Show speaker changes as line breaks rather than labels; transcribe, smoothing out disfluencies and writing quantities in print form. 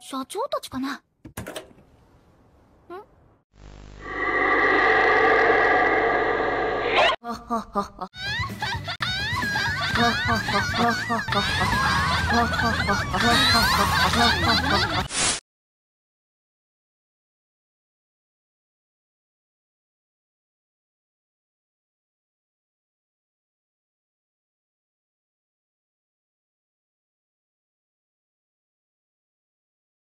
社長たちかな。はははは。はははははははははははははははははは。